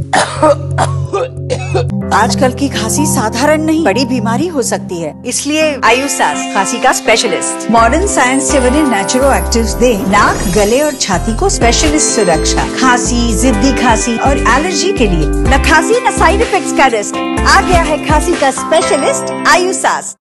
आजकल की खांसी साधारण नहीं, बड़ी बीमारी हो सकती है, इसलिए आयुष खांसी का स्पेशलिस्ट। मॉडर्न साइंस से बने नेचुरो एक्टिव्स दे नाक, गले और छाती को स्पेशलिस्ट सुरक्षा। खांसी, जिद्दी खांसी और एलर्जी के लिए न खांसी न साइड इफेक्ट्स का रिस्क। आ गया है खांसी का स्पेशलिस्ट आयुष।